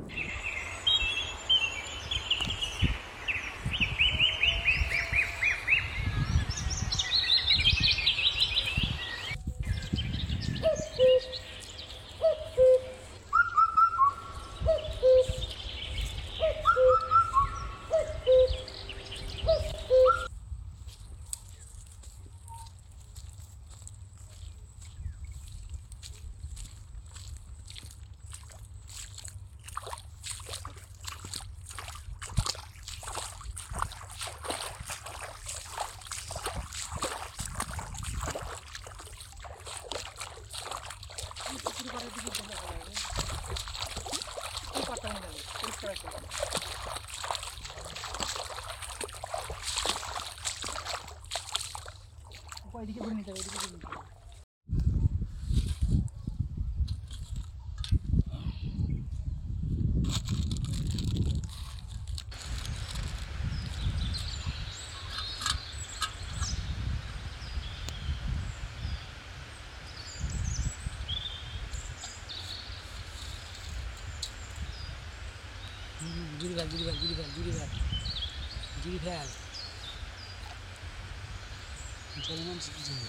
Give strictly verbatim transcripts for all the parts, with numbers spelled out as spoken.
এদিকে ঘুরে নিতে হবে, এদিকে ঘুরে নিতে হবে। জুড়ি ভ্যাল জুড়ি ভ্যাল জুড়ি ভ্যাল জুড়ি ভ্যাল জুড়ি ভ্যাল জলের নাম জুড়ি।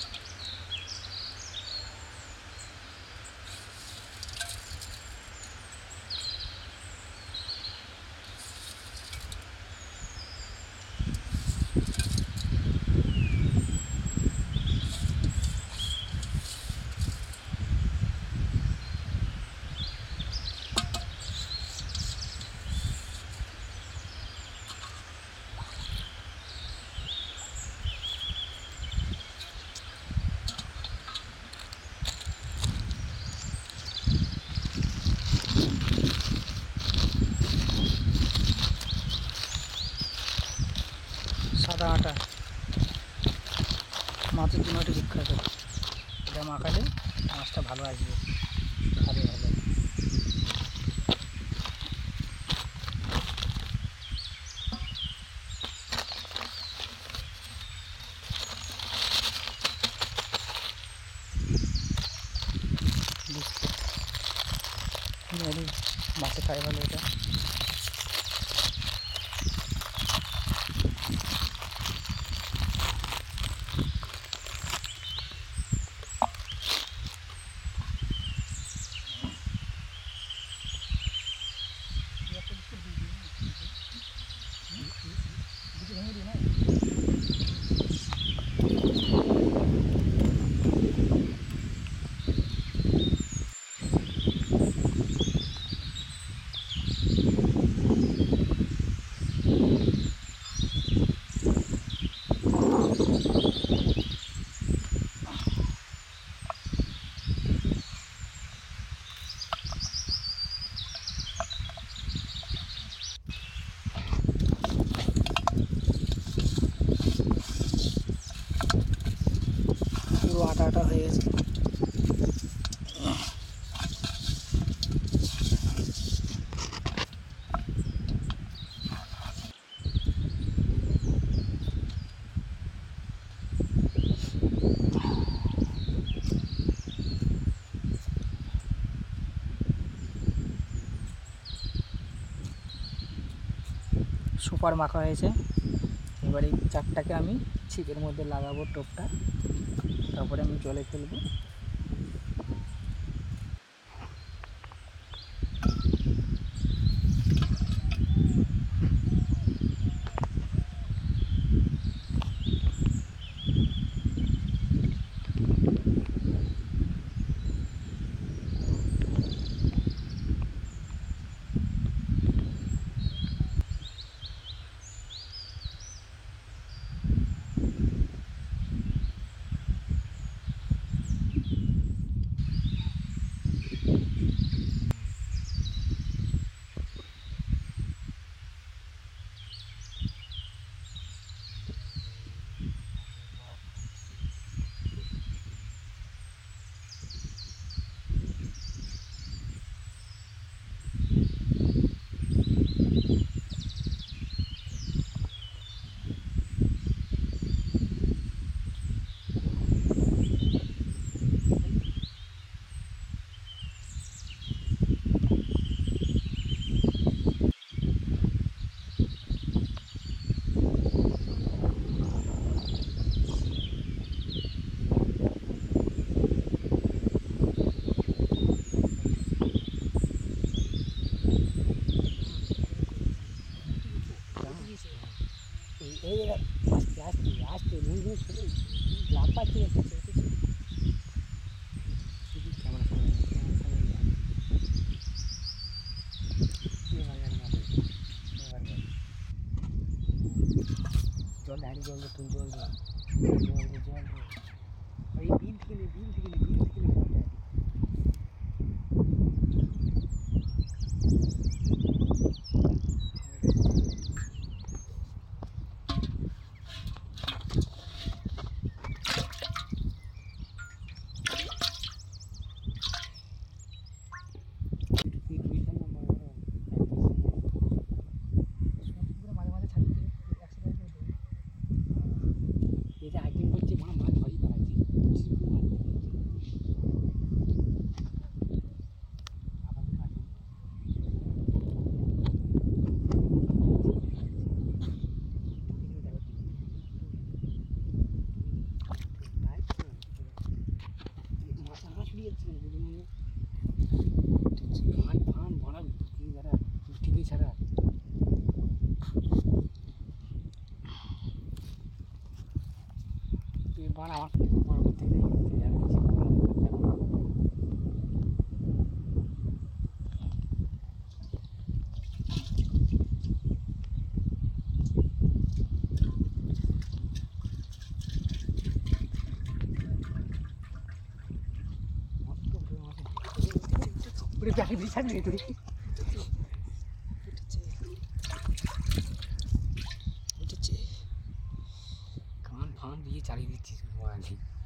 সাদা আটা মাছের জন্য একটু বিখ্যাত, এটা মাখালে মাছটা ভালো আসবে, খাবে ভালো। মাছে খায় ভালো এটা। পুরো আটা আটা হয়ে গেছে। সুপার মাখা হয়েছে, এবার এই চারটাকে আমি ছিপের মধ্যে লাগাবো টোপটা, তারপরে আমি জলে ফেলবো। এই যে আস্তে আস্তে আস্তে মুখ মুখ ছোটো লাভ পাচ্ছে এসেছে ক্যামেরা সামনে ক্যামেরা সামনে জল হাড়ি জল তুই জল দে জল দে জল দে ওই বিল থেকে নে বিল থেকে নে বিল থেকে নে জল দে পুরো মাঝে মাঝে ছাড়ি দিয়ে একসাথে করে দেবো। এটা আইটেম করছে মা মাছ ধরি বাড়াচ্ছি ফান ফান ভরা যারা টিভি ছাড়া তুই বান আমার বড় করতে নেই পুরো প্যাকেট দিয়ে ছাড়বি তুই কান ফান দিয়ে চালিয়ে দিচ্ছিস